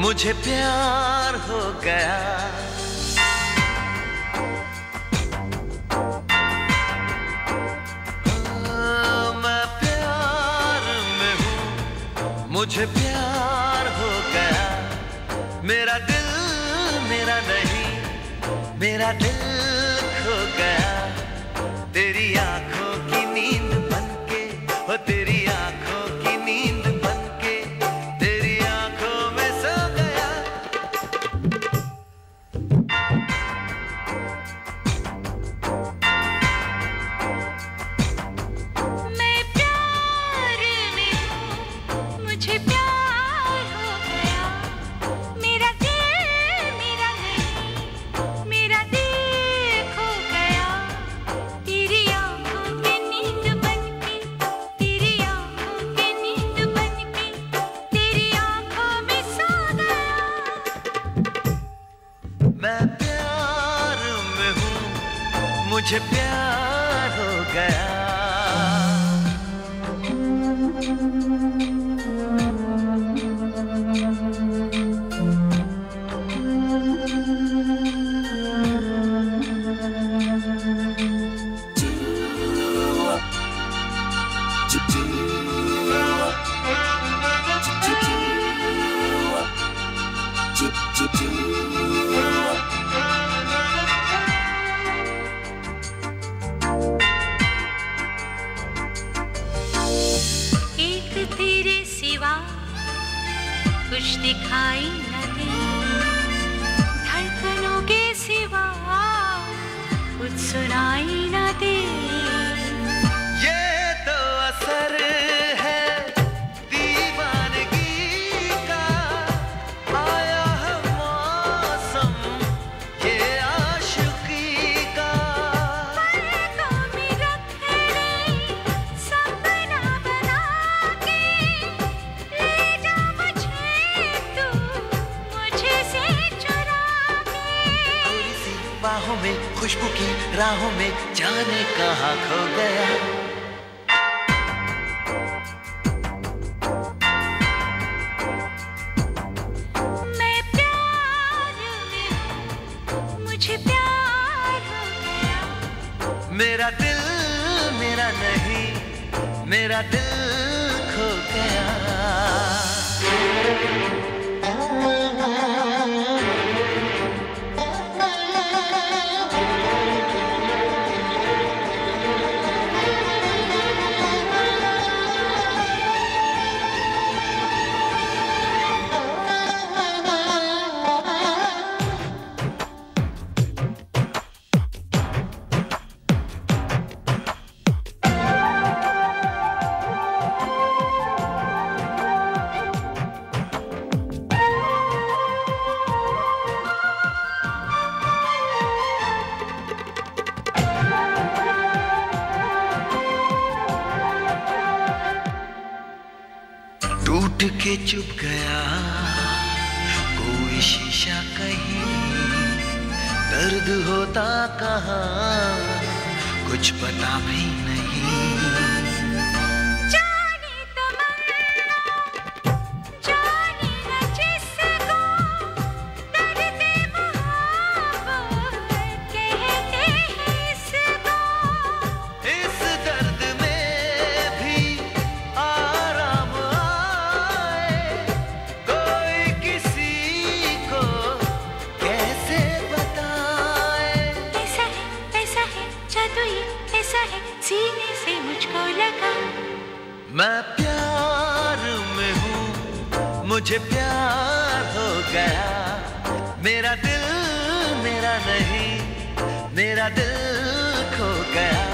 मुझे प्यार हो गया। मैं प्यार में हूँ, मुझे प्यार हो गया। मेरा दिल मेरा नहीं, मेरा दिल खो गया। तेरी आंखों की नींद बनके, हो तेरी आंखों की नींद बनके, तेरी आंखों में सो गया। मैं प्यार में हूँ, मुझे प्यार हो गया। मेरा दिल मेरा नहीं, मेरा दिल खो गया। तेरी आंखों की नींद बनके, तेरी आंखों की नींद बनके, तेरी आंखों में सो गया। मैं प्यार में हूँ, मुझे प्यार हो गया। एक तेरे सिवा कुछ दिखाई न दे, धड़कनों के सिवा कुछ सुनाई न दे। ये तो असर है दीवानगी का, आया है मौसम ये आशिकी का। पलकों में रख ले सपना बना के, ले जा मुझे तू मुझे से चुरा के। थोड़ी सी बाहों में खुशबू की राहों में जाने कहाँ खो गया। मैं प्यार में हूँ, मुझे प्यार हो गया। मेरा दिल मेरा नहीं, मेरा दिल खो गया। टूट के चुप गया कोई शीशा कहीं, दर्द होता कहाँ कुछ पता भी नहीं। जाने तमन्ना, जाने न जिसको, दर्द मोहब्बत कहते हैं इसको। इस दर्द में भी आराम आए, कोई किसी को कैसे बताए। ऐसा है जादू ये, ऐसा है सीने से मुझको लगा। मैं प्यार में हूँ, मुझे प्यार हो गया। मेरा दिल मेरा नहीं, मेरा दिल खो गया।